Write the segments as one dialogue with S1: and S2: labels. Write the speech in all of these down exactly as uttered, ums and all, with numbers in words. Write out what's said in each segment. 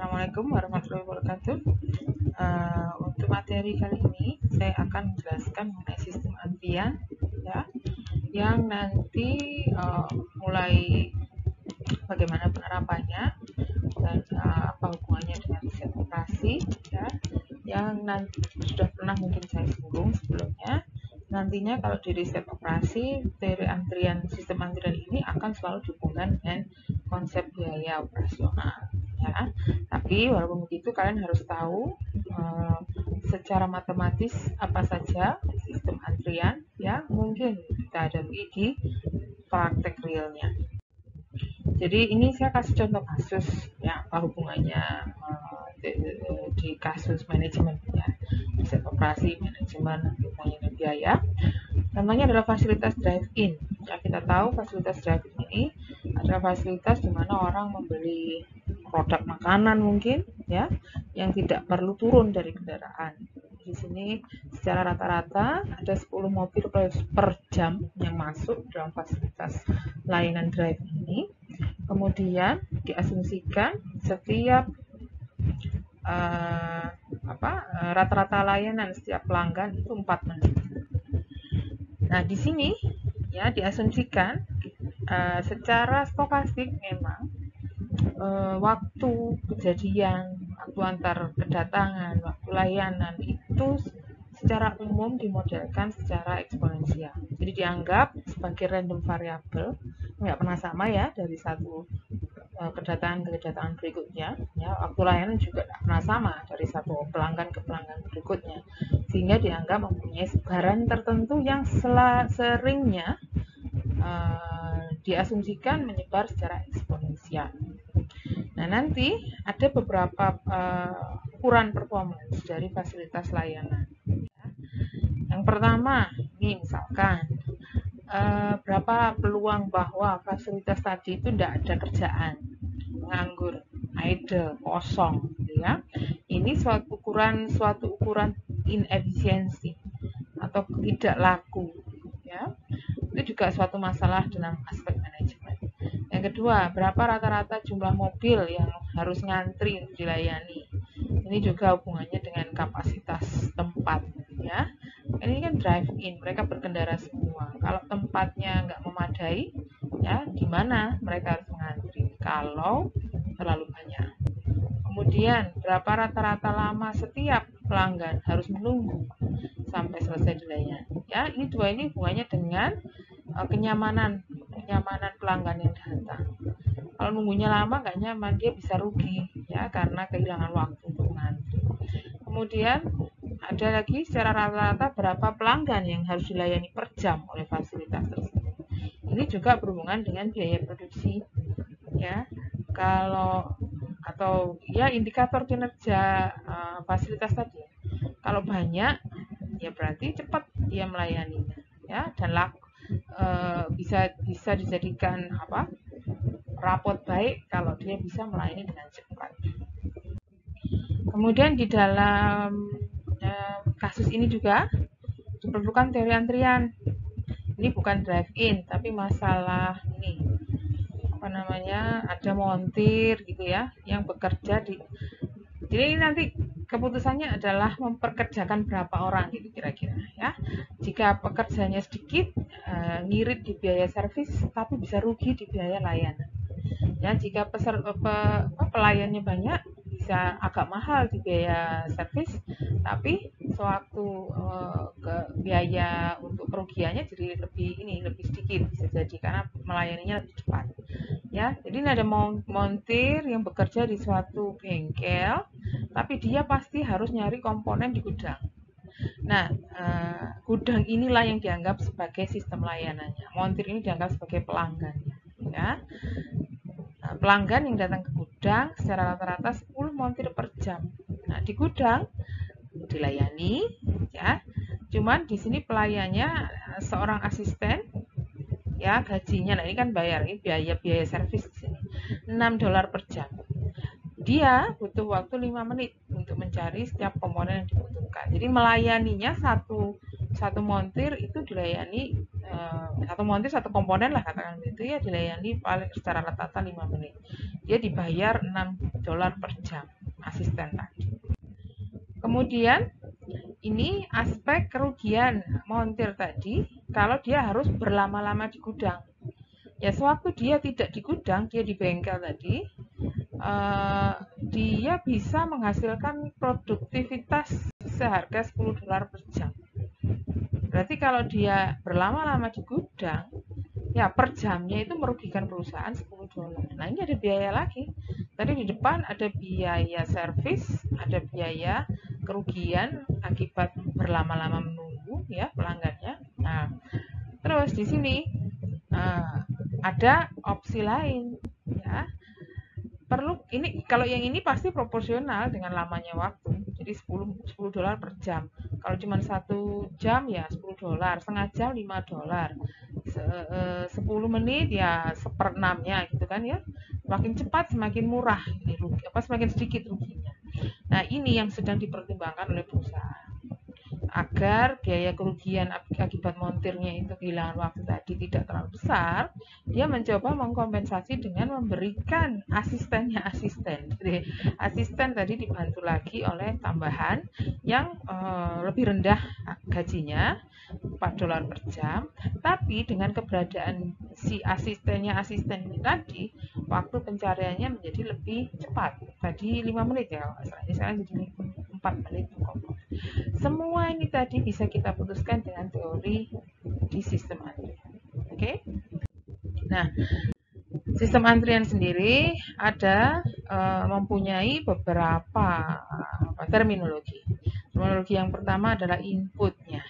S1: Assalamualaikum warahmatullahi wabarakatuh. Uh, untuk materi kali ini saya akan menjelaskan mengenai sistem antrian, ya, yang nanti uh, mulai bagaimana penerapannya dan uh, apa hubungannya dengan riset operasi, ya, yang nanti sudah pernah mungkin saya singgung sebelumnya. Nantinya kalau di riset operasi, teori antrian sistem antrian ini akan selalu dihubungkan dengan konsep biaya operasional, ya. Tapi walaupun begitu kalian harus tahu uh, secara matematis apa saja sistem antrian yang mungkin kita hadapi di praktek realnya. Jadi ini saya kasih contoh kasus, ya, apa hubungannya uh, di, di kasus manajemen, ya, riset operasi, manajemen, hubungannya dengan biaya. Namanya adalah fasilitas drive-in. Ya, kita tahu fasilitas drive-in ini adalah fasilitas di mana orang membeli produk makanan mungkin, ya, yang tidak perlu turun dari kendaraan. Di sini secara rata-rata ada sepuluh mobil per jam yang masuk dalam fasilitas layanan drive-in ini. Kemudian diasumsikan setiap uh, apa rata-rata layanan setiap pelanggan itu empat menit. Nah, di sini ya diasumsikan uh, secara stokastik memang uh, waktu kejadian, waktu antar kedatangan, waktu layanan itu secara umum dimodelkan secara eksponensial. Jadi dianggap sebagai random variable, nggak pernah sama ya dari satu uh, kedatangan ke kedatangan berikutnya. Ya, waktu layanan juga nggak pernah sama dari satu pelanggan ke pelanggan berikutnya, sehingga dianggap mempunyai sebaran tertentu yang seringnya uh, diasumsikan menyebar secara eksponensial. Nah, nanti ada beberapa uh, ukuran performance dari fasilitas layanan. Yang pertama, ini misalkan uh, berapa peluang bahwa fasilitas tadi itu tidak ada kerjaan, nganggur, idle, kosong, gitu ya. Ini suatu ukuran suatu ukuran inefisiensi atau tidak laku, ya. Itu juga suatu masalah dalam aspek manajemen. Yang kedua, berapa rata-rata jumlah mobil yang harus ngantri untuk dilayani. Ini juga hubungannya dengan kapasitas tempat, ya. Ini kan drive-in, mereka berkendara semua. Kalau tempatnya nggak memadai, ya gimana mereka harus mengantri kalau terlalu banyak. Kemudian, berapa rata-rata lama setiap pelanggan harus menunggu sampai selesai dilayani. Ya, ini dua ini hubungannya dengan uh, kenyamanan, kenyamanan pelanggan yang datang. Kalau nunggunya lama nggak nyaman, dia bisa rugi, ya, karena kehilangan waktu untuk mengantri. Kemudian ada lagi secara rata-rata berapa pelanggan yang harus dilayani per jam oleh fasilitas tersebut. Ini juga berhubungan dengan biaya produksi, ya. Kalau atau ya indikator kinerja uh, fasilitas tadi. Kalau banyak, ya berarti cepat dia melayaninya, ya, dan laku, uh, bisa bisa dijadikan apa? Rapot baik kalau dia bisa melayani dengan cepat. Kemudian di dalam eh, kasus ini juga diperlukan teori antrian. Ini bukan drive-in, tapi masalah ini apa namanya ada montir gitu ya, yang bekerja di. Jadi ini nanti keputusannya adalah memperkerjakan berapa orang gitu kira-kira ya. Jika pekerjanya sedikit, eh, ngirit di biaya servis, tapi bisa rugi di biaya layanan. Ya, jika peser, pe, pelayannya banyak, bisa agak mahal di biaya servis, tapi sewaktu uh, ke biaya untuk kerugiannya jadi lebih ini lebih sedikit bisa jadi karena melayaninya lebih cepat. Ya, jadi ini ada montir yang bekerja di suatu bengkel, tapi dia pasti harus nyari komponen di gudang. Nah, uh, gudang inilah yang dianggap sebagai sistem layanannya. Montir ini dianggap sebagai pelanggannya, ya. Nah, pelanggan yang datang ke gudang secara rata-rata sepuluh montir per jam. Nah, di gudang dilayani, ya. Cuman di sini pelayannya seorang asisten, ya, gajinya. Nah, ini kan bayar ini biaya biaya servis di sini. enam dolar per jam. Dia butuh waktu lima menit untuk mencari setiap komponen yang dibutuhkan. Jadi melayaninya satu satu montir itu dilayani uh, satu montir satu komponen lah katakan begitu ya, dilayani paling secara rata-rata lima menit. Dia dibayar enam dolar per jam asisten tadi. Kemudian ini aspek kerugian montir tadi kalau dia harus berlama-lama di gudang. Ya, sewaktu dia tidak di gudang, dia di bengkel tadi, uh, dia bisa menghasilkan produktivitas seharga sepuluh dolar per jam. Berarti kalau dia berlama-lama di gudang, ya per jamnya itu merugikan perusahaan sepuluh dolar. Nah, ini ada biaya lagi. Tadi di depan ada biaya servis, ada biaya kerugian akibat berlama-lama menunggu ya pelanggannya. Nah, terus di sini uh, ada opsi lain ya. Perlu ini kalau yang ini pasti proporsional dengan lamanya waktu. Jadi sepuluh dolar per jam. Kalau cuma satu jam ya sepuluh dolar, setengah jam lima dolar. sepuluh menit ya seperenamnya gitu kan ya. Semakin cepat semakin murah ini rugi, apa semakin sedikit ruginya. Nah, ini yang sedang dipertimbangkan oleh perusahaan. Agar biaya kerugian akibat montirnya itu kehilangan waktu tadi tidak terlalu besar, dia mencoba mengkompensasi dengan memberikan asistennya asisten. Jadi, asisten tadi dibantu lagi oleh tambahan yang uh, lebih rendah gajinya, empat dolar per jam, tapi dengan keberadaan si asistennya asisten ini tadi, waktu pencariannya menjadi lebih cepat. Tadi lima menit ya, ini sekarang jadi empat menit. Semua ini tadi bisa kita putuskan dengan teori di sistem antrian. Oke? Okay? Nah, sistem antrian sendiri ada uh, mempunyai beberapa uh, terminologi. Terminologi yang pertama adalah inputnya,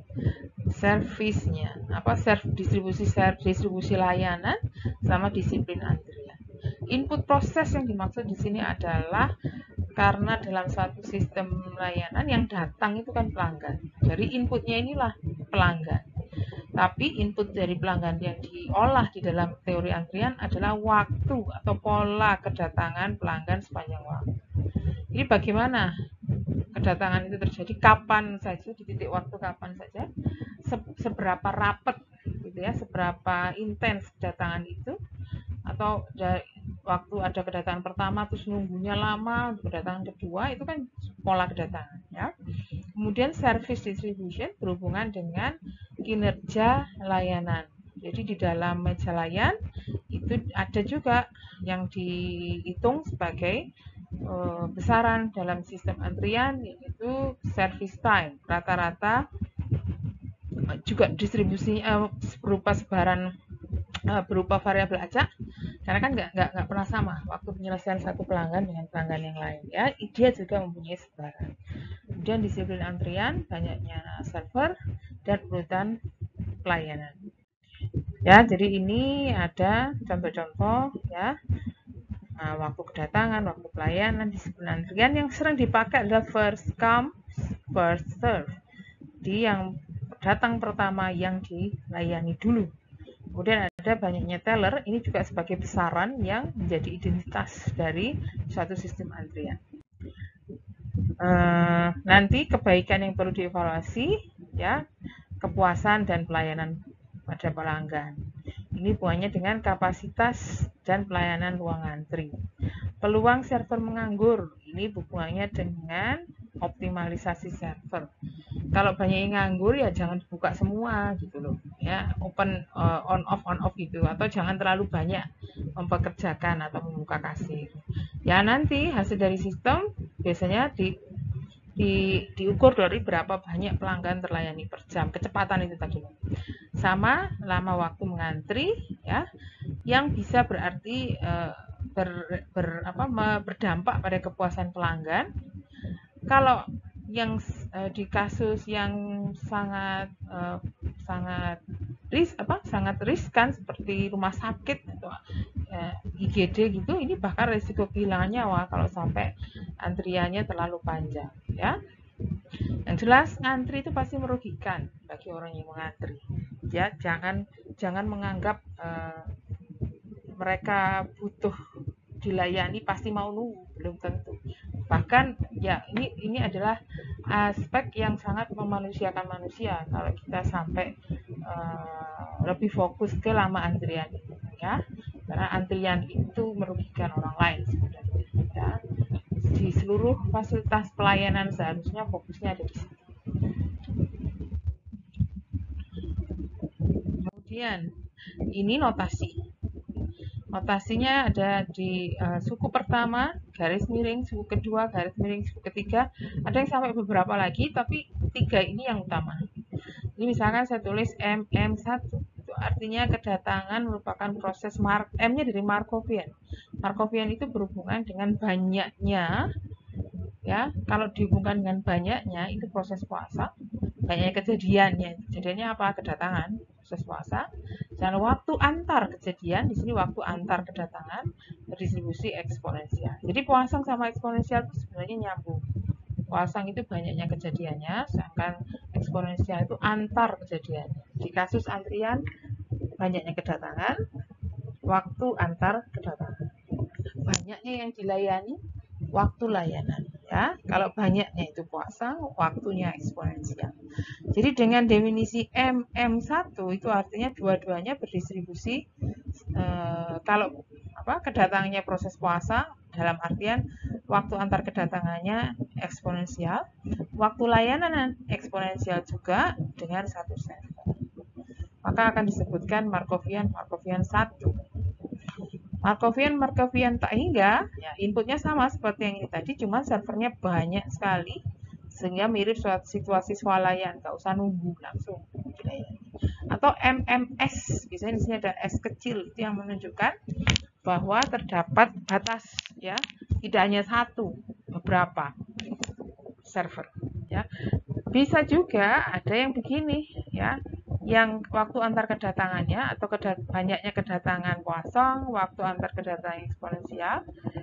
S1: servisnya, apa serv, distribusi serv, distribusi layanan, sama disiplin antrian. Input proses yang dimaksud di sini adalah karena dalam suatu sistem layanan yang datang itu kan pelanggan. Dari inputnya inilah pelanggan. Tapi input dari pelanggan yang diolah di dalam teori antrian adalah waktu atau pola kedatangan pelanggan sepanjang waktu. Ini bagaimana kedatangan itu terjadi, kapan saja, di titik waktu kapan saja, seberapa rapat gitu ya, seberapa intens kedatangan itu, atau dari waktu ada kedatangan pertama terus nunggunya lama, kedatangan kedua, itu kan pola kedatangan ya. Kemudian service distribution berhubungan dengan kinerja layanan. Jadi di dalam meja layan itu ada juga yang dihitung sebagai uh, besaran dalam sistem antrian, yaitu service time. Rata-rata juga distribusinya uh, berupa sebaran uh, berupa variabel acak. Karena kan nggak nggak nggak pernah sama waktu penyelesaian satu pelanggan dengan pelanggan yang lain ya, dia juga mempunyai sebaran. Kemudian disiplin antrian, banyaknya server dan urutan pelayanan ya. Jadi ini ada contoh-contoh ya, nah, waktu kedatangan, waktu pelayanan, disiplin antrian. Yang sering dipakai adalah first come first serve, di yang datang pertama yang dilayani dulu. Kemudian ada banyaknya teller, ini juga sebagai besaran yang menjadi identitas dari suatu sistem antrian. Uh, nanti kebaikan yang perlu dievaluasi, ya, kepuasan dan pelayanan pada pelanggan. Ini hubungannya dengan kapasitas dan pelayanan ruang antri. Peluang server menganggur, ini hubungannya dengan optimalisasi server. Kalau banyak yang nganggur ya jangan dibuka semua gitu loh ya, open uh, on off on off gitu, atau jangan terlalu banyak mempekerjakan atau membuka kasir ya. Nanti hasil dari sistem biasanya di, di diukur dari berapa banyak pelanggan terlayani per jam, kecepatan itu tadi sama lama waktu mengantri ya, yang bisa berarti uh, ber, ber, apa, berdampak pada kepuasan pelanggan. Kalau yang uh, di kasus yang sangat uh, sangat ris apa sangat riskan seperti rumah sakit atau uh, I G D gitu, ini bahkan risiko kehilangan nyawa kalau sampai antriannya terlalu panjang ya. Yang jelas ngantri itu pasti merugikan bagi orang yang mengantri ya. Jangan jangan menganggap uh, mereka butuh dilayani pasti mau nunggu, belum tentu. Bahkan ya ini ini adalah aspek yang sangat memanusiakan manusia kalau kita sampai uh, lebih fokus ke lama antrian ya, karena antrian itu merugikan orang lain sebenarnya ya. Di seluruh fasilitas pelayanan seharusnya fokusnya ada di situ. Kemudian ini notasi. Notasinya ada di uh, suku pertama, garis miring, suku kedua, garis miring, suku ketiga. Ada yang sampai beberapa lagi, tapi tiga ini yang utama. Ini misalkan saya tulis M M satu. Itu artinya kedatangan merupakan proses mark, M-nya dari Markovian. Markovian itu berhubungan dengan banyaknya, ya. Kalau dihubungkan dengan banyaknya, itu proses puasa. Banyaknya kejadiannya. Kejadiannya apa? Kedatangan, proses puasa. Dan waktu antar kejadian, di sini waktu antar kedatangan, berdistribusi eksponensial. Jadi puasang sama eksponensial itu sebenarnya nyambung. Puasang itu banyaknya kejadiannya, sedangkan eksponensial itu antar kejadiannya. Di kasus antrian, banyaknya kedatangan, waktu antar kedatangan. Banyaknya yang dilayani, waktu layanan. Ya, kalau banyaknya itu puasang, waktunya eksponensial. Jadi dengan definisi M M satu itu artinya dua-duanya berdistribusi eh, kalau apa kedatangannya proses puasa dalam artian waktu antar kedatangannya eksponensial, waktu layanan eksponensial juga dengan satu server. Maka akan disebutkan Markovian Markovian satu. Markovian Markovian tak hingga ya, inputnya sama seperti yang ini tadi, cuma servernya banyak sekali sehingga mirip suatu situasi swalayan, nggak usah nunggu langsung dilayani. Atau M M S, biasanya di sini ada S kecil, itu yang menunjukkan bahwa terdapat batas ya, tidak hanya satu, beberapa server ya. Bisa juga ada yang begini ya, yang waktu antar kedatangannya atau kedat banyaknya kedatangan kosong, waktu antar kedatangan eksponensial,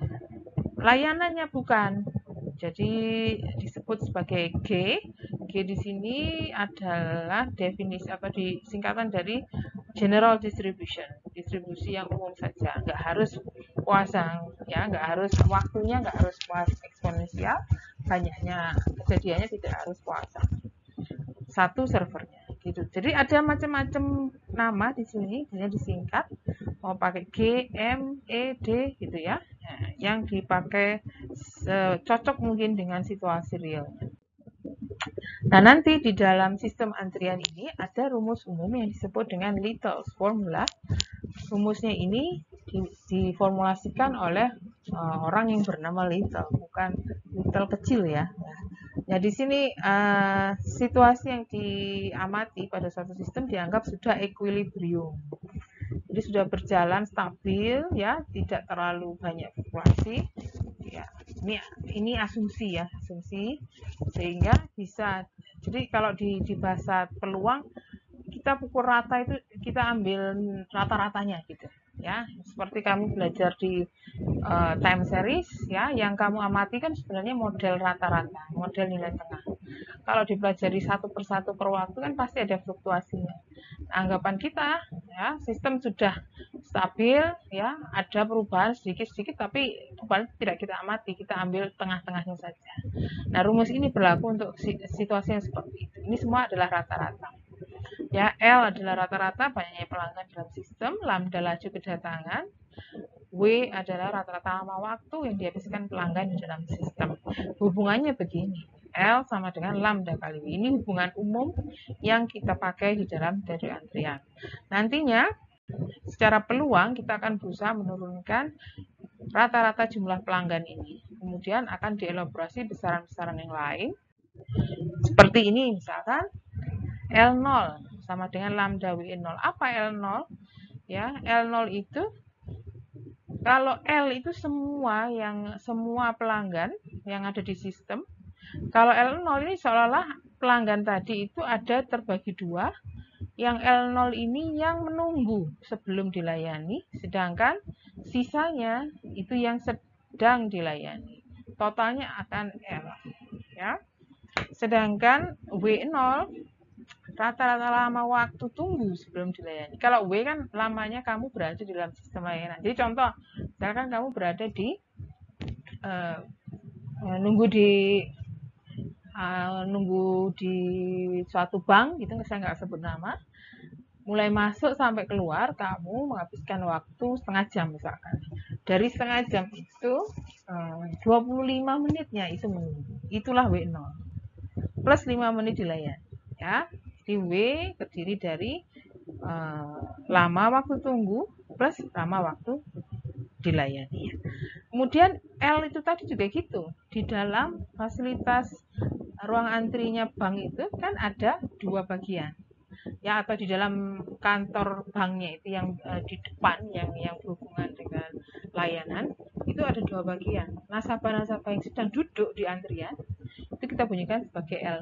S1: layanannya bukan. Jadi disebut sebagai G. G di sini adalah definisi apa di singkatan dari general distribution, distribusi yang umum saja, nggak harus puasang ya, nggak harus waktunya, nggak harus puas eksponensial, banyaknya kejadiannya tidak harus puasang. Satu servernya gitu. Jadi ada macam-macam nama di sini, hanya disingkat mau pakai G, M, E, D gitu ya. Nah, yang dipakai cocok mungkin dengan situasi realnya. Nah, nanti di dalam sistem antrian ini ada rumus umum yang disebut dengan Little's formula. Rumusnya ini di, diformulasikan oleh uh, orang yang bernama Little, bukan Little kecil ya. Nah, di sini uh, situasi yang diamati pada suatu sistem dianggap sudah equilibrium. Jadi sudah berjalan stabil ya, tidak terlalu banyak fluktuasi. Ya, ini ini asumsi ya, asumsi sehingga bisa. Jadi kalau di di bahasa peluang kita pukul rata itu kita ambil rata-ratanya gitu ya. Seperti kamu belajar di uh, time series ya, yang kamu amati kan sebenarnya model rata-rata, model nilai tengah. Kalau dipelajari satu persatu per waktu kan pasti ada fluktuasinya. Anggapan kita ya, sistem sudah stabil ya, ada perubahan sedikit-sedikit tapi perubahan tidak kita amati, kita ambil tengah-tengahnya saja. Nah, rumus ini berlaku untuk situasi yang seperti itu. Ini semua adalah rata-rata. Ya, L adalah rata-rata banyaknya pelanggan dalam sistem, lambda laju kedatangan, W adalah rata-rata lama waktu yang dihabiskan pelanggan di dalam sistem. Hubungannya begini, L sama dengan lambda kali W. Ini hubungan umum yang kita pakai di dalam teori antrian. Nantinya, secara peluang kita akan berusaha menurunkan rata-rata jumlah pelanggan ini. Kemudian akan dielaborasi besaran-besaran yang lain. Seperti ini misalkan, L nol sama dengan lambda W nol. Apa L nol? Ya, L nol itu kalau L itu semua yang semua pelanggan yang ada di sistem. Kalau L nol ini seolah-olah pelanggan tadi itu ada terbagi dua. Yang L nol ini yang menunggu sebelum dilayani, sedangkan sisanya itu yang sedang dilayani. Totalnya akan L, ya. Sedangkan W nol rata-rata lama waktu tunggu sebelum dilayani. Kalau W kan lamanya kamu berada di dalam sistem layanan. Jadi contoh, misalkan kamu berada di uh, nunggu di uh, nunggu di suatu bank, gitu, saya nggak sebut nama. mulai masuk sampai keluar kamu menghabiskan waktu setengah jam misalkan. Dari setengah jam itu dua puluh lima menitnya itu menunggu. Itulah W nol. Plus lima menit dilayani. Ya. Di W terdiri dari uh, lama waktu tunggu plus lama waktu dilayani. Kemudian L itu tadi juga gitu. Di dalam fasilitas ruang antrinya bank itu kan ada dua bagian. Ya, atau di dalam kantor banknya itu yang uh, di depan yang yang berhubungan dengan layanan itu ada dua bagian. Nasabah-nasabah yang sedang duduk di antrian itu kita bunyikan sebagai L.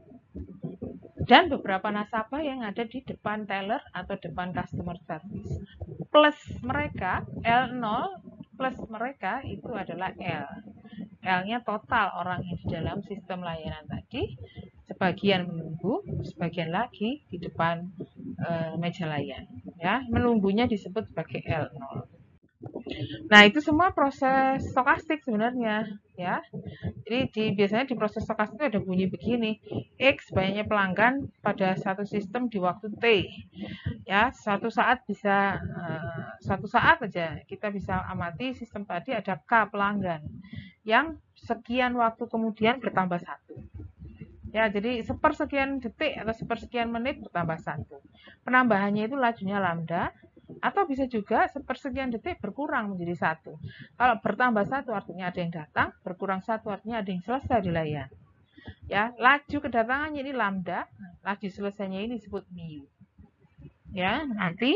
S1: Dan beberapa nasabah yang ada di depan teller atau depan customer service. Plus mereka L nol plus mereka itu adalah L. L-nya total orang yang di dalam sistem layanan tadi. Sebagian menunggu, sebagian lagi di depan e, meja layan. Ya, menunggunya disebut sebagai L nol. Nah, itu semua proses stokastik sebenarnya, ya. Jadi di, biasanya di proses stokastik itu ada bunyi begini, X banyaknya pelanggan pada satu sistem di waktu T. Ya, suatu saat bisa uh, suatu saat aja kita bisa amati sistem tadi ada K pelanggan yang sekian waktu kemudian bertambah satu. Ya, jadi sepersekian detik atau sepersekian menit bertambah satu. Penambahannya itu lajunya lambda, atau bisa juga sepersekian detik berkurang menjadi satu. Kalau bertambah satu artinya ada yang datang, berkurang satu artinya ada yang selesai dilayani. Ya, laju kedatangannya ini lambda, laju selesainya ini disebut mu. Ya, nanti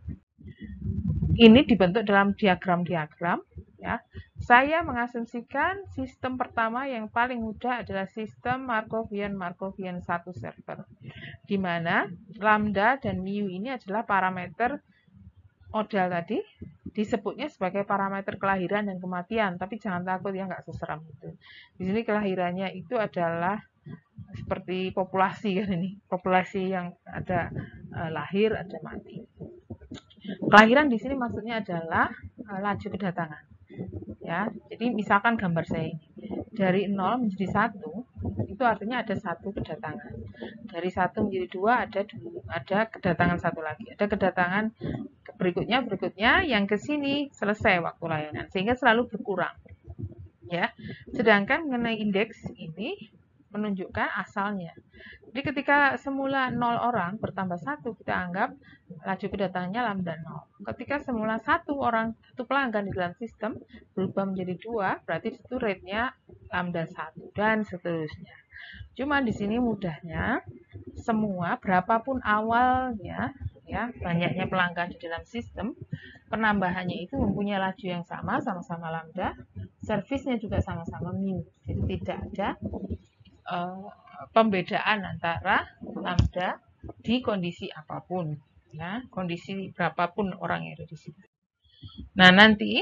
S1: ini dibentuk dalam diagram-diagram. Ya, saya mengasumsikan sistem pertama yang paling mudah adalah sistem Markovian-Markovian satu server, di mana lambda dan mu ini adalah parameter modal tadi, disebutnya sebagai parameter kelahiran dan kematian, tapi jangan takut ya, nggak seseram itu. Di sini kelahirannya itu adalah seperti populasi kan ini, populasi yang ada uh, lahir, ada mati. Kelahiran di sini maksudnya adalah uh, laju kedatangan. Ya, jadi misalkan gambar saya ini dari nol menjadi satu, itu artinya ada satu kedatangan. Dari satu menjadi dua ada ada kedatangan satu lagi. Ada kedatangan berikutnya berikutnya yang ke sini selesai waktu layanan, sehingga selalu berkurang. Ya. Sedangkan mengenai indeks ini menunjukkan asalnya. Jadi ketika semula nol orang bertambah satu, kita anggap laju kedatangannya lambda nol. Ketika semula satu orang, satu pelanggan di dalam sistem berubah menjadi dua, berarti itu rate-nya lambda satu, dan seterusnya. Cuma di sini mudahnya, semua berapapun awalnya, ya banyaknya pelanggan di dalam sistem, penambahannya itu mempunyai laju yang sama, sama-sama lambda, servisnya juga sama-sama mu. Jadi tidak ada uh, pembedaan antara lambda di kondisi apapun, ya, kondisi berapapun orang yang ada di situ. Nah, nanti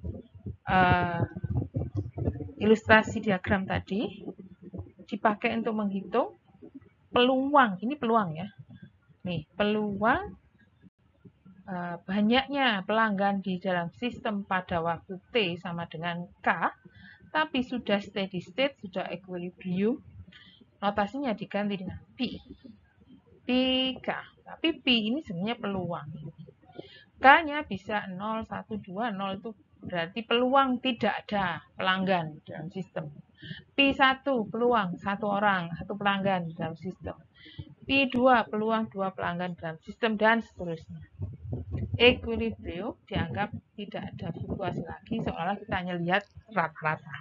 S1: uh, ilustrasi diagram tadi dipakai untuk menghitung peluang, ini peluang ya. Nih, peluang uh, banyaknya pelanggan di dalam sistem pada waktu T sama dengan K, tapi sudah steady state, sudah equilibrium, notasinya diganti dengan P. P K. Tapi P ini sebenarnya peluang. K-nya bisa nol, satu, dua, nol itu berarti peluang tidak ada pelanggan dalam sistem. P satu peluang satu orang, satu pelanggan dalam sistem. P dua peluang dua pelanggan dalam sistem, dan seterusnya. Equilibrium dianggap tidak ada fluktuasi lagi, seolah kita hanya lihat rata-rata.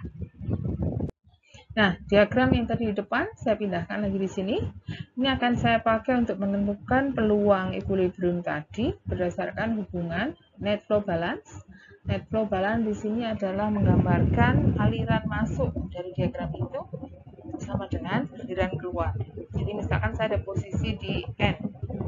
S1: Nah, diagram yang tadi di depan saya pindahkan lagi di sini. Ini akan saya pakai untuk menentukan peluang equilibrium tadi berdasarkan hubungan net flow balance. Net flow balance di sini adalah menggambarkan aliran masuk dari diagram itu sama dengan aliran keluar. Jadi misalkan saya ada posisi di N.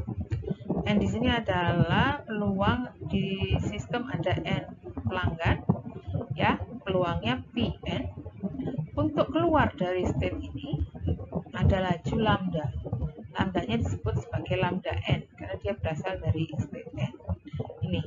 S1: N di sini adalah peluang di sistem ada N pelanggan, ya, peluangnya P N. Untuk keluar dari state ini ada laju lambda. Lambdanya disebut sebagai lambda N karena dia berasal dari state N. Ini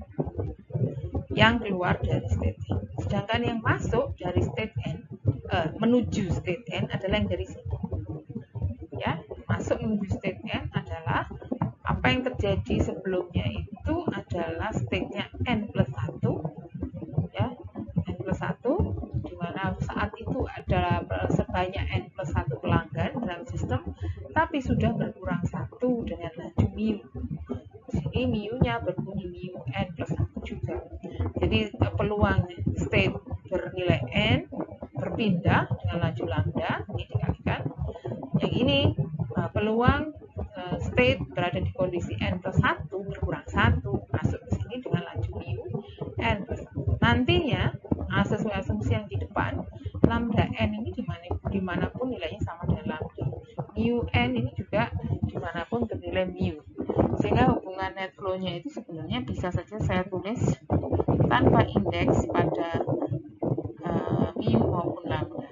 S1: yang keluar dari state N. Sedangkan yang masuk dari state N eh, menuju state N adalah yang dari sini. Ya, masuk menuju state N adalah apa yang terjadi sebelumnya itu adalah state-nya n plus satu, ya, n plus satu, di mana saat itu adalah sebanyak n plus satu pelanggan dalam sistem, tapi sudah berkurang satu dengan laju mu. Di sini mu-nya berbunyi mu n plus satu juga. Jadi peluang state bernilai n berpindah dengan laju lambda, ini dikalikan. Yang ini peluang state berada di kondisi n plus satu berkurang satu, masuk ke sini dengan laju mu n plus satu. Nantinya sesuai asumsi yang di depan, lambda n ini dimana, dimanapun nilainya sama dengan lambda, mu n ini juga dimanapun bernilai mu, sehingga hubungan net flow-nya itu sebenarnya bisa saja saya tulis tanpa indeks pada uh, mu maupun lambda,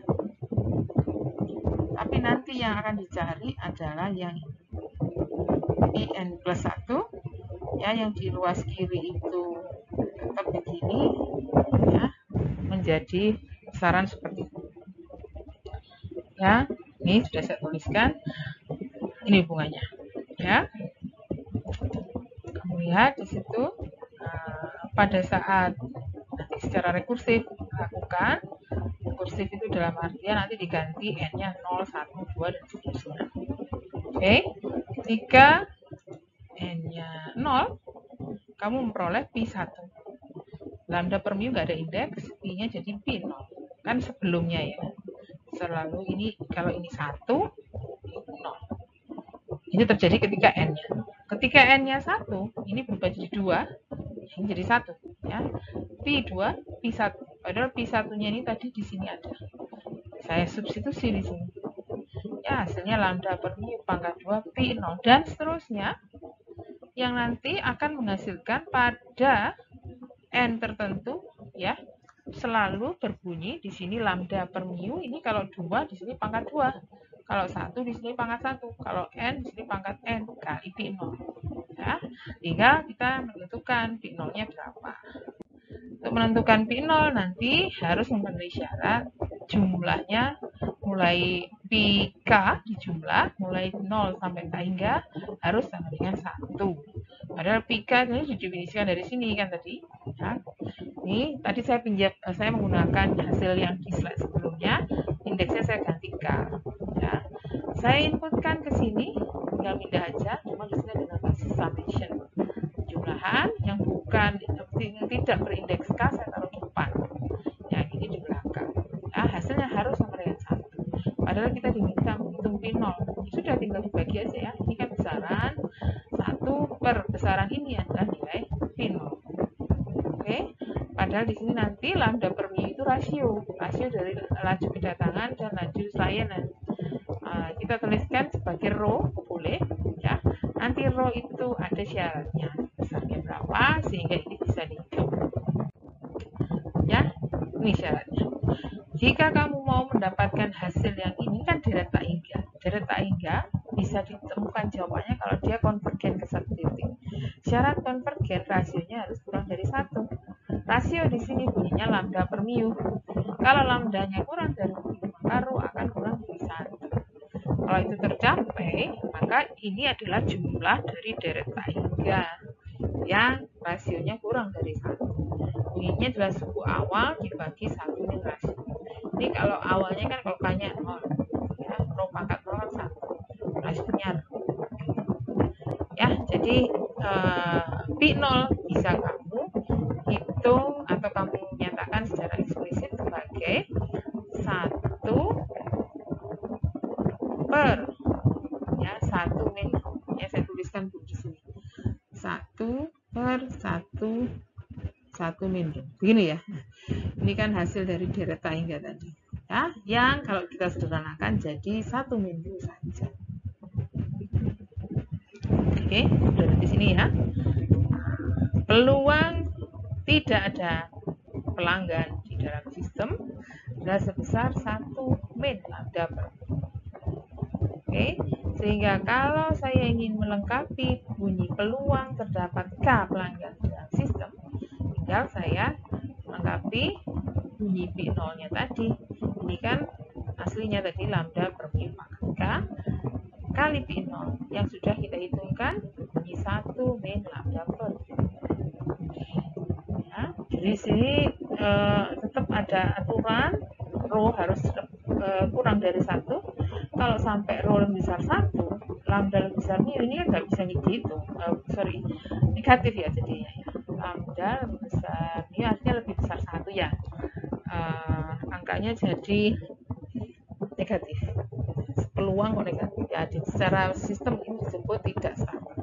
S1: tapi nanti yang akan dicari adalah yang ini n plus satu, ya, yang di ruas kiri itu tetap begini, ya, menjadi besaran seperti itu, ya. Ini sudah saya tuliskan, ini hubungannya, ya. Kamu lihat di situ, uh, pada saat nanti secara rekursif lakukan, rekursif itu dalam artian nanti diganti n-nya nol, satu, dua, dan seterusnya. Oke, ketika n-nya nol, kamu memperoleh pi satu. Lambda per mu nggak ada indeks, pi-nya jadi pi nol. Kan sebelumnya ya. Selalu ini, kalau ini satu, ini nol. Ini terjadi ketika n-nya. Ketika n-nya satu, ini berubah jadi dua, ini jadi satu. Ya. Pi dua, pi satu. Padahal pi satu-nya ini tadi di sini ada. Saya substitusi di sini. Ya, hasilnya lambda per mu pangkat dua, pi nol. Dan seterusnya, yang nanti akan menghasilkan pada n tertentu, ya, selalu berbunyi di sini lambda per mu ini kalau dua di sini pangkat dua, kalau satu di sini pangkat satu, kalau n di sini pangkat n kali pi nol, ya. Hingga kita menentukan pi nol-nya berapa. Untuk menentukan pi nol nanti harus memenuhi syarat jumlahnya mulai pi k dijumlah mulai nol sampai k hingga harus sama dengan satu. Padahal pi k ini didefinisikan dari sini kan tadi, ya. Ini tadi saya pinjam, saya menggunakan hasil yang di slide sebelumnya, indeksnya saya ganti k, ya. Saya inputkan ke sini, tinggal pindah aja, cuma di sini ada notasi summation. Jumlahan yang bukan yang tidak berindeks k saya taruh di depan, yang ini di belakang. Ya, hasilnya harus sama dengan satu. Padahal kita diminta menghitung pi nol, sudah tinggal dibagi aja ya. Ini kan besaran satu per besaran ini adalah nilai pi nol. Oke, padahal di sini nanti lambda per mu itu rasio, rasio dari laju kedatangan dan laju layanan. Uh, kita tuliskan sebagai rho, boleh, ya. Nanti rho itu ada syaratnya, besarnya berapa sehingga ini bisa dihitung. Ya, ini syaratnya. Jika kamu mau mendapatkan hasil yang ini kan deret tak hingga, deret tak hingga bisa ditemukan jawabannya kalau dia konvergen ke satu titik. Syarat konvergen rasionya harus kurang dari satu. Rasio di sini bunyinya lambda per mu. Kalau lambdanya kurang dari mu, maka rho akan kurang dari satu. Kalau itu tercapai, maka ini adalah jumlah dari deret tak hingga yang rasionya kurang dari satu. Bunyinya adalah suku awal dibagi satu min rasio. Ini kalau awalnya kan kalau k-nya nol, ya, rho pangkat nol kan satu, rasionya rho. Ya, jadi uh, pi nol bisa kamu hitung atau kamu nyatakan secara eksplisit sebagai satu per, ya, satu min rho. Ya, saya tuliskan di sini. satu per satu satu min rho. Begini ya. Ini kan hasil dari deret tak hingga tadi. Ya, yang kalau kita sederhanakan jadi satu min rho saja. Oke, sudah di sini ya. Peluang tidak ada pelanggan di dalam sistem adalah sebesar satu min lambda per. Oke, sehingga kalau saya ingin melengkapi bunyi peluang terdapat K pelanggan dalam sistem, tinggal saya melengkapi bunyi pi nol-nya tadi. Ini kan aslinya tadi lambda per mu pangkat K kali pi nol yang sudah kita hitungkan bunyi satu min lambda per. Ya, jadi sini uh, tetap ada aturan rho harus uh, kurang dari satu. Kalau sampai rho lebih besar satu, lambda lebih besar mu ini kan nggak bisa dihitung. Uh, sorry, negatif ya jadinya. Ya. Lambda lebih besar mu artinya lebih besar satu ya. Uh, angkanya jadi negatif. Peluang kok negatif ya. Di, secara sistem ini disebut tidak sama.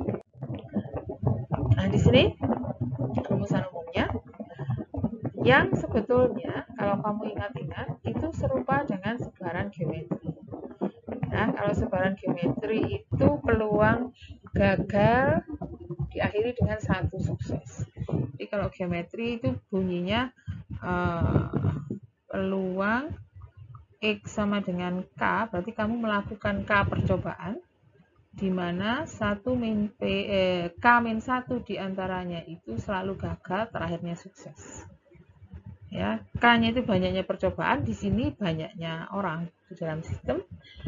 S1: Nah di sini rumusan umumnya yang sebetulnya kalau kamu ingat-ingat itu serupa dengan sebaran geometri. Nah, kalau sebaran geometri itu peluang gagal diakhiri dengan satu sukses. Jadi kalau geometri itu bunyinya uh, peluang X sama dengan K, berarti kamu melakukan K percobaan, di mana satu min P, eh, K min satu diantaranya itu selalu gagal, terakhirnya sukses. Ya, K-nya itu banyaknya percobaan, di sini banyaknya orang di dalam sistem.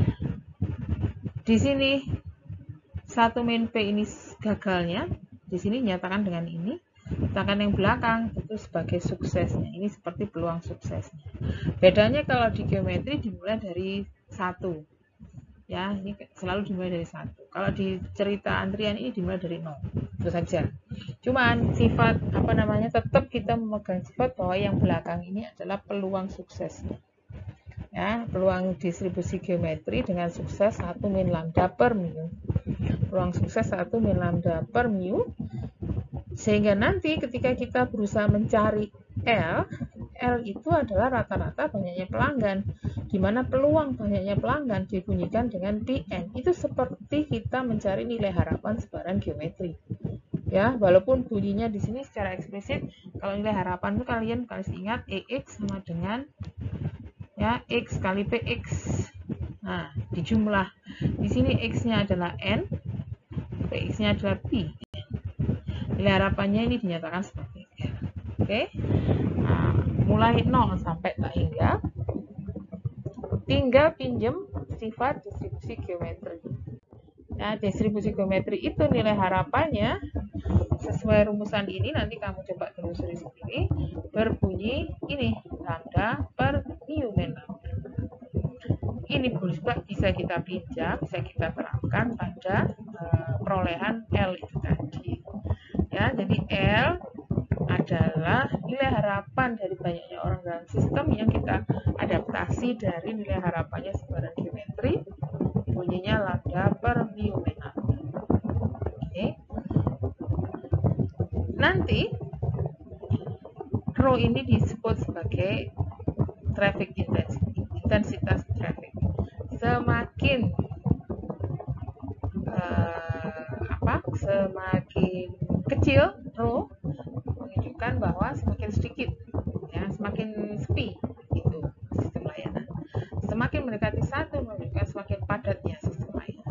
S1: Di sini satu min P ini gagalnya, di sini nyatakan dengan ini. Sedangkan yang belakang itu sebagai suksesnya. Ini seperti peluang suksesnya. Bedanya kalau di geometri dimulai dari satu. Ya, ini selalu dimulai dari satu. Kalau di cerita antrian ini dimulai dari nol. Itu saja. Cuman sifat apa namanya tetap kita memegang sifat bahwa yang belakang ini adalah peluang suksesnya. Ya, peluang distribusi geometri dengan sukses satu min lambda per mu. Peluang sukses satu min lambda per mu. Sehingga nanti ketika kita berusaha mencari L, L itu adalah rata-rata banyaknya pelanggan, di mana peluang banyaknya pelanggan dibunyikan dengan P N. Itu seperti kita mencari nilai harapan sebaran geometri. Ya, walaupun bunyinya di sini secara eksplisit, kalau nilai harapan itu kalian harus ingat E X sama dengan ya X kali P X. Nah, dijumlah. Di sini X-nya adalah N, P X-nya adalah P. Nilai harapannya ini dinyatakan seperti ini. Oke. Nah, mulai nol sampai tak hingga. Tinggal pinjem sifat distribusi geometri. Nah, distribusi geometri itu nilai harapannya sesuai rumusan ini, nanti kamu coba telusuri sendiri, berbunyi ini, lambda per mu min lambda. Ini juga bisa kita pinjam, bisa kita terapkan pada uh, perolehan L itu tadi. Ya, jadi L adalah nilai harapan dari banyaknya orang dalam sistem yang kita adaptasi dari nilai harapannya sebaran geometri, bunyinya lambda per mu min lambda. Oke. Nanti rho ini disebut sebagai traffic intensity, intensitas traffic. Semakin uh, apa? Semakin kecil rho menunjukkan bahwa semakin sedikit, ya, semakin sepi itu sistem layanan. Semakin mendekati satu menunjukkan semakin padatnya sistem layanan.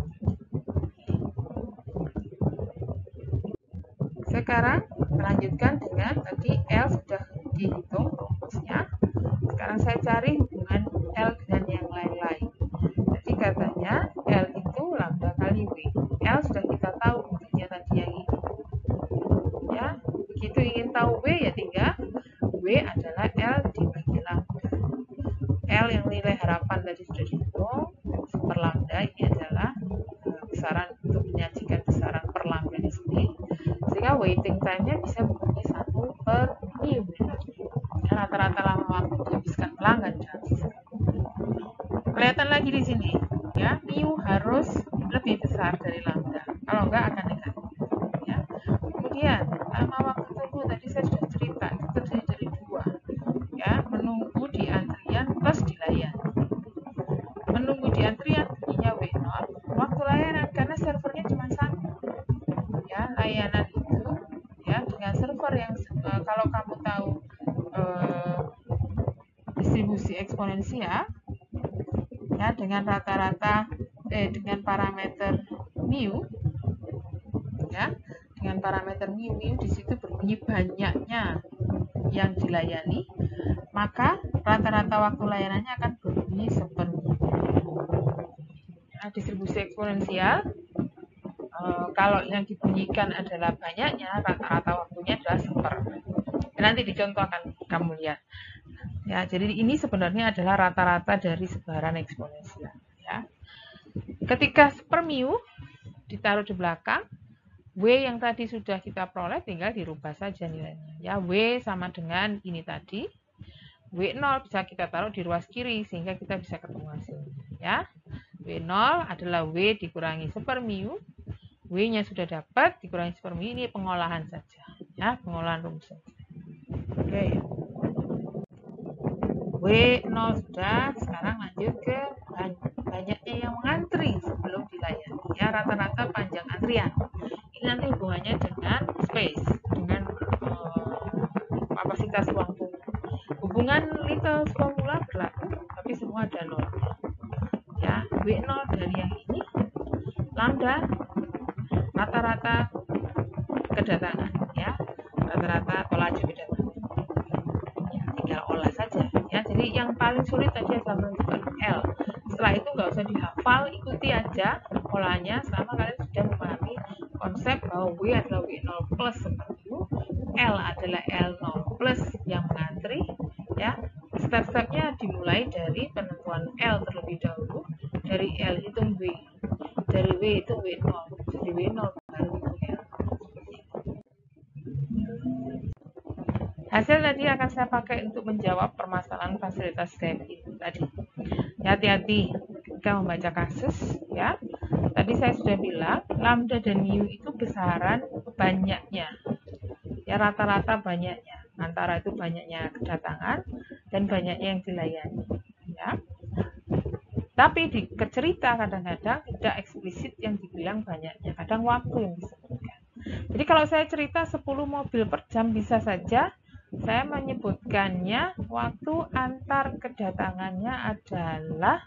S1: Sekarang melanjutkan dengan tadi L sudah dihitung rumusnya. Sekarang saya cari hubungan L dengan yang lain-lain. Jadi katanya L itu lambda kali W. L sudah kita tahu bentuknya tadi yang ini. Ya, begitu ingin tahu W ya tinggal W adalah L dibagi lambda. L yang nilai harapan tadi sudah dihitung per lambda, ini adalah besaran untuk menyajikan besaran per lambda di sini. Sehingga waiting time-nya bisa berbunyi satu per mu. Rata-rata lama waktu dihabiskan pelanggan. Kelihatan lagi di sini, ya, mu harus lebih besar dari lambda. Kalau enggak akan negatif. Ya. Kemudian lama waktu tunggu tadi saya sudah cerita itu terdiri dari dua, ya, menunggu di antrian plus dilayani. Menunggu di antrian bunyinya W nol, waktu layanan karena servernya cuma satu. Ya, layanan itu ya dengan server yang uh, kalau kamu tahu uh, distribusi eksponensial ya dengan rata-rata eh dengan parameter mu ya dengan parameter mu mu di situ berbunyi banyaknya yang dilayani, maka rata-rata waktu layanannya akan berbunyi seperti nah, distribusi eksponensial uh, kalau yang dibunyikan adalah banyaknya, rata-rata waktunya adalah seper. Nanti dicontoh akan kamu lihat. Ya, jadi ini sebenarnya adalah rata-rata dari sebaran eksponensial. Ya. Ketika seper mu ditaruh di belakang, W yang tadi sudah kita peroleh tinggal dirubah saja nilainya. Ya, W sama dengan ini tadi. W nol bisa kita taruh di ruas kiri sehingga kita bisa ketemu hasilnya. Ya. W nol adalah W dikurangi seper mu. W-nya sudah dapat dikurangi seper mu, ini pengolahan saja. Ya, pengolahan rumus saja. Oke. W nol sudah, sekarang lanjut ke banyaknya yang mengantri sebelum dilayani. Ya, rata-rata panjang antrian. Ini nanti hubungannya dengan space, dengan uh, kapasitas ruang tunggu. Hubungan Little's formula berlaku, tapi semua ada nol. Ya, W nol dari yang ini, lambda rata-rata kedatangan, ya, rata-rata laju kedatangan. Ya, tinggal olah saja. Ya, jadi yang paling sulit tadi adalah menentukan L. Setelah itu nggak usah dihafal, ikuti aja polanya selama kalian sudah memahami konsep bahwa W adalah W nol plus seperti L adalah L nol plus yang mengantri. Ya, step-stepnya dimulai dari penentuan L terlebih dahulu. Dari L hitung W, dari W itu W nol, jadi W nol baru itu L. Hasil tadi akan saya pakai untuk menjawab permasalahan fasilitas gaya itu tadi. Hati-hati ketika membaca kasus, ya. Tadi saya sudah bilang lambda dan mu itu besaran banyaknya, ya, rata-rata banyaknya, antara itu banyaknya kedatangan dan banyaknya yang dilayani, ya. Tapi di cerita kadang-kadang tidak eksplisit yang dibilang banyaknya, kadang waktu yang disebutkan. Jadi kalau saya cerita sepuluh mobil per jam, bisa saja saya menyebutkannya waktu antar kedatangannya adalah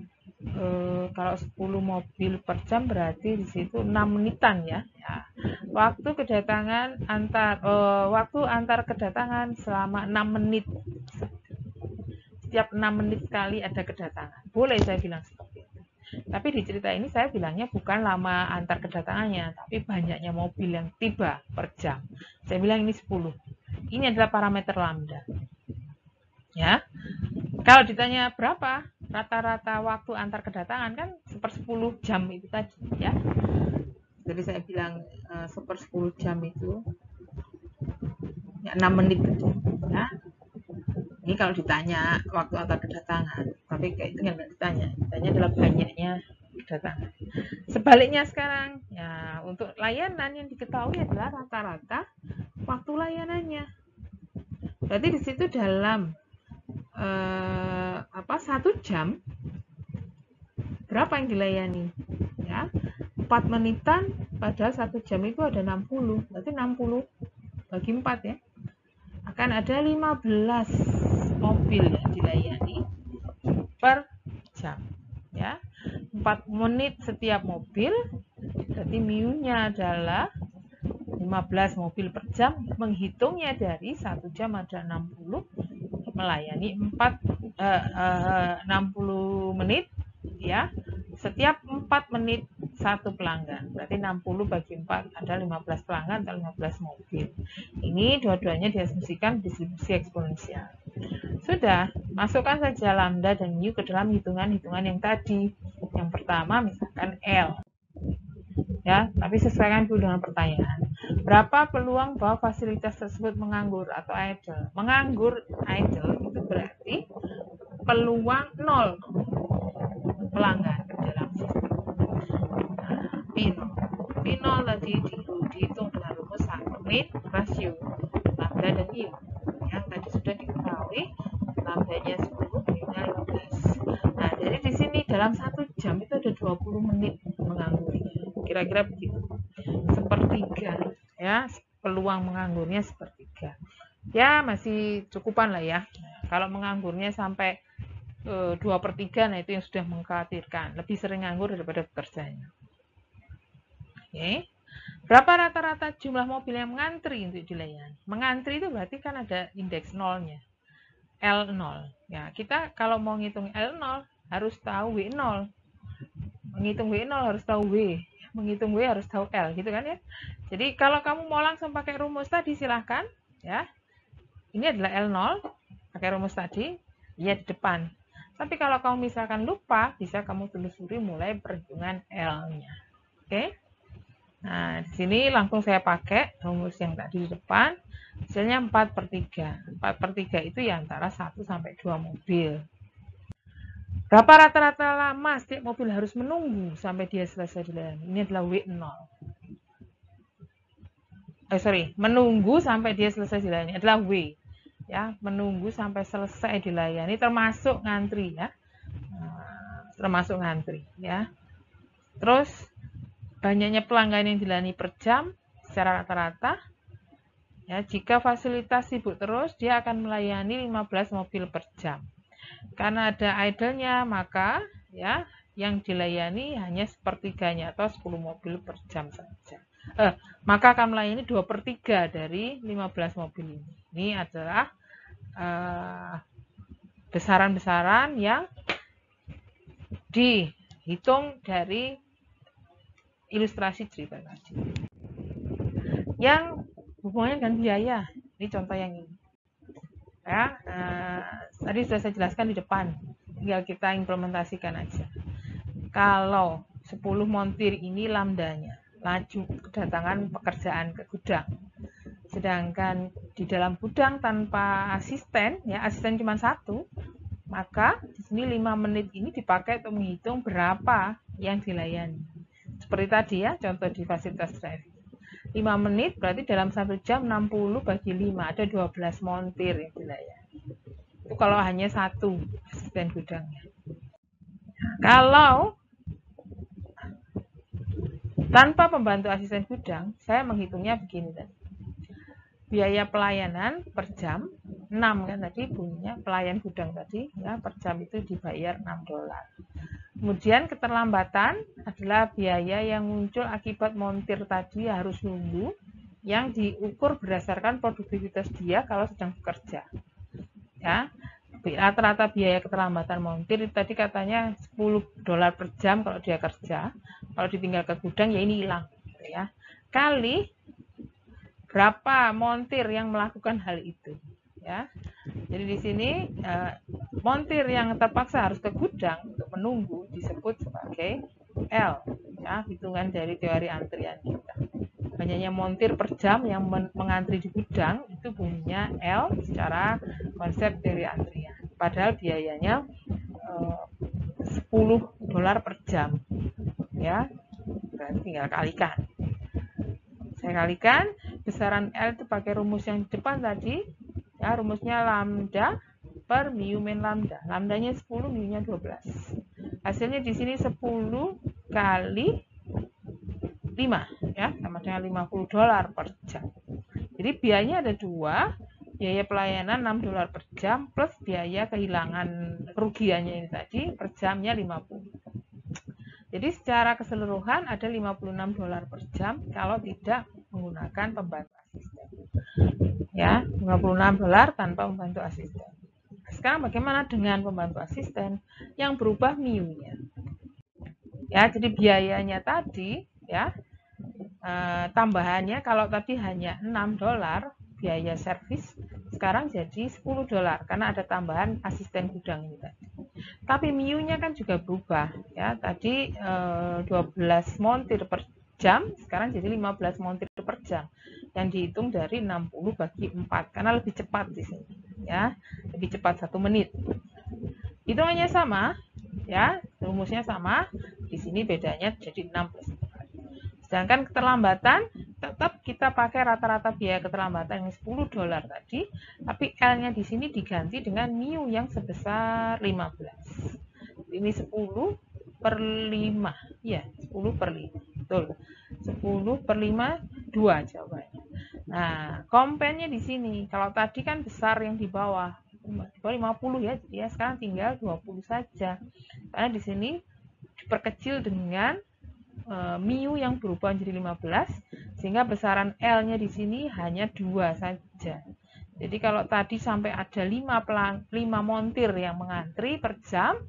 S1: eh, kalau sepuluh mobil per jam berarti di situ enam menitan, ya. Ya. Waktu kedatangan antar eh, waktu antar kedatangan selama enam menit. Setiap enam menit sekali ada kedatangan. Boleh saya bilang seperti itu. Tapi di cerita ini saya bilangnya bukan lama antar kedatangannya, tapi banyaknya mobil yang tiba per jam. Saya bilang ini sepuluh. Ini adalah parameter lambda. Ya. Kalau ditanya berapa rata-rata waktu antar kedatangan, kan sepersepuluh jam itu tadi, ya. Jadi saya bilang uh, sepersepuluh jam itu ya, enam menit saja, ya. Ini kalau ditanya waktu antar kedatangan, tapi kayak itu yang nggak ditanya. Ditanya adalah banyaknya kedatangan. Sebaliknya sekarang, ya, untuk layanan yang diketahui adalah rata-rata waktu layanannya. Berarti di situ dalam eh, apa satu jam berapa yang dilayani? Ya, empat menitan, padahal satu jam itu ada enam puluh. Berarti enam puluh bagi empat, ya. Akan ada lima belas mobil yang dilayani per jam, ya. empat menit setiap mobil, berarti mu-nya adalah lima belas mobil per jam. Menghitungnya dari satu jam ada enam puluh, melayani empat, eh, eh, enam puluh menit, ya. Setiap empat menit satu pelanggan, berarti enam puluh bagi empat ada lima belas pelanggan atau lima belas mobil. Ini dua-duanya diasumsikan distribusi eksponensial. Sudah, masukkan saja lambda dan mu ke dalam hitungan-hitungan yang tadi. Yang pertama misalkan L. Ya, tapi sesuaikan dulu dengan pertanyaan. Berapa peluang bahwa fasilitas tersebut menganggur atau idle? Menganggur idle itu berarti peluang nol pelanggan dalam sistem. P nol. P nol tadi dihitung dengan rumus Min rasio lambda dan mu. Yang tadi sudah diketahui, lambdanya sepuluh, mu-nya lima belas. Nah, jadi di sini dalam satu jam itu ada dua puluh menit menganggurnya. Kira-kira begitu. Sepertiga, ya, peluang menganggurnya sepertiga. Ya, masih cukupan lah, ya. Kalau menganggurnya sampai dua per tiga, nah itu yang sudah mengkhawatirkan. Lebih sering nganggur daripada bekerjanya. Oke. Berapa rata-rata jumlah mobil yang mengantri untuk dilayani? Mengantri itu berarti kan ada indeks nolnya. L nol. Ya, kita kalau mau ngitung L nol harus tahu W nol. Menghitung W nol harus tahu W. menghitung W harus tahu L gitu kan ya. Jadi kalau kamu mau langsung pakai rumus tadi silahkan ya. Ini adalah L nol, pakai rumus tadi, ya di depan. Tapi kalau kamu misalkan lupa, bisa kamu telusuri mulai perhitungan L-nya. Oke. Nah, di sini langsung saya pakai rumus yang tadi di depan. Hasilnya empat per tiga. empat per tiga itu ya antara satu sampai dua mobil. Berapa rata-rata lama setiap mobil harus menunggu sampai dia selesai dilayani? Ini adalah W nol. Eh, sorry, menunggu sampai dia selesai dilayani adalah W. Ya, menunggu sampai selesai dilayani termasuk ngantri ya. Nah, termasuk ngantri ya. Terus banyaknya pelanggan yang dilayani per jam secara rata-rata. Ya, jika fasilitas sibuk terus, dia akan melayani lima belas mobil per jam. Karena ada idle-nya, maka ya yang dilayani hanya sepertiganya atau sepuluh mobil per jam saja. Eh, maka akan melayani dua per tiga dari lima belas mobil ini. Ini adalah besaran-besaran uh, yang dihitung dari ilustrasi cerita tadi. Yang hubungannya dengan biaya, ini contoh yang ini. Ya, uh, tadi sudah saya jelaskan di depan, tinggal kita implementasikan aja. Kalau sepuluh montir ini lambdanya, laju kedatangan pekerjaan ke gudang. Sedangkan di dalam gudang tanpa asisten, ya asisten cuma satu, maka di sini lima menit ini dipakai untuk menghitung berapa yang dilayani. Seperti tadi ya, contoh di fasilitas driving. lima menit berarti dalam satu jam enam puluh bagi lima, ada dua belas montir yang dilayani. Itu kalau hanya satu asisten gudangnya. Nah, kalau tanpa pembantu asisten gudang, saya menghitungnya begini tadi. Biaya pelayanan per jam enam kan tadi bunyinya, pelayan gudang tadi ya, per jam itu dibayar enam dolar. Kemudian keterlambatan adalah biaya yang muncul akibat montir tadi harus nunggu, yang diukur berdasarkan produktivitas dia kalau sedang bekerja. Ya, rata-rata biaya keterlambatan montir itu tadi katanya sepuluh dolar per jam kalau dia kerja. Kalau ditinggal ke gudang ya ini hilang ya. Kali berapa montir yang melakukan hal itu ya. Jadi di sini eh, montir yang terpaksa harus ke gudang untuk menunggu disebut sebagai L ya, hitungan dari teori antrian kita. Banyaknya montir per jam yang mengantri di gudang itu bunyinya L secara konsep teori antrian. Padahal biayanya eh, sepuluh dolar per jam ya. Berarti tinggal kalikan. Saya kalikan besaran L itu pakai rumus yang di depan tadi. Ya, rumusnya lambda per mu min lambda. Lambdanya sepuluh, mu-nya dua belas. Hasilnya di sini sepuluh kali lima ya, sama dengan lima puluh dolar per jam. Jadi biayanya ada dua, biaya pelayanan enam dolar per jam plus biaya kehilangan kerugiannya ini tadi per jamnya lima puluh. Jadi secara keseluruhan ada lima puluh enam dolar per jam kalau tidak menggunakan pembantu asisten. Ya, lima puluh enam dolar tanpa pembantu asisten. Sekarang bagaimana dengan pembantu asisten yang berubah mu-nya? Ya, jadi biayanya tadi ya eh, tambahannya kalau tadi hanya enam dolar biaya servis, sekarang jadi sepuluh dolar karena ada tambahan asisten gudang ini tadi. Tapi mu-nya kan juga berubah ya. Tadi eh, dua belas montir per jam, sekarang jadi lima belas montir per jam. Yang dihitung dari enam puluh bagi empat karena lebih cepat di sini ya. Lebih cepat satu menit. Hitungannya sama ya, rumusnya sama. Di sini bedanya jadi enam plus empat. Sedangkan keterlambatan tetap kita pakai rata-rata biaya keterlambatan yang sepuluh dolar tadi, tapi L-nya di sini diganti dengan mu yang sebesar lima belas. Ini sepuluh per lima. Ya, sepuluh per lima. Betul. sepuluh per lima, dua jawabannya. Nah, kompennya di sini. Kalau tadi kan besar yang di bawah. Di bawah lima puluh ya, jadi ya sekarang tinggal dua puluh saja. Karena di sini diperkecil dengan Uh, mu yang berubah menjadi lima belas sehingga besaran L-nya di sini hanya dua saja. Jadi kalau tadi sampai ada lima, pelang, lima montir yang mengantri per jam,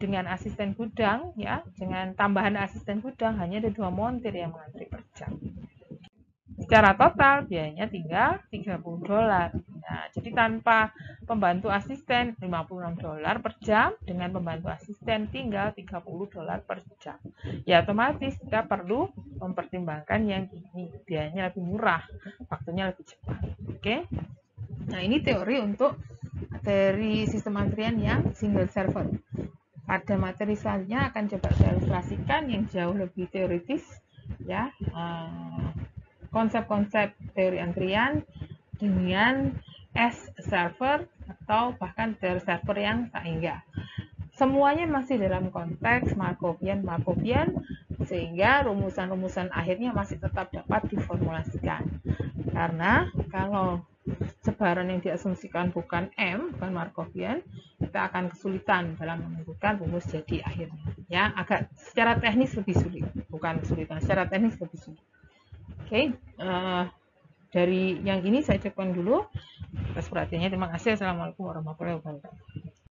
S1: dengan asisten gudang, ya, dengan tambahan asisten gudang hanya ada dua montir yang mengantri per jam. Secara total biayanya tinggal tiga puluh dolar. Nah, jadi tanpa pembantu asisten lima puluh enam dolar per jam, dengan pembantu asisten tinggal tiga puluh dolar per jam. Ya otomatis kita perlu mempertimbangkan yang ini, biayanya lebih murah, waktunya lebih cepat. Oke. Nah, ini teori untuk materi sistem antrian yang single server. Pada materi selanjutnya akan coba saya ilustrasikan yang jauh lebih teoritis, ya, konsep-konsep teori antrian dengan S server atau bahkan teori server yang tak hingga. Semuanya masih dalam konteks Markovian Markovian, sehingga rumusan-rumusan akhirnya masih tetap dapat diformulasikan. Karena kalau sebaran yang diasumsikan bukan M, bukan Markovian, kita akan kesulitan dalam menentukan rumus jadi akhirnya. Ya, agak secara teknis lebih sulit, bukan kesulitan, secara teknis lebih sulit. Oke, okay. uh, dari yang ini saya cukupkan dulu. Atas perhatiannya, terima kasih. Assalamualaikum warahmatullahi wabarakatuh.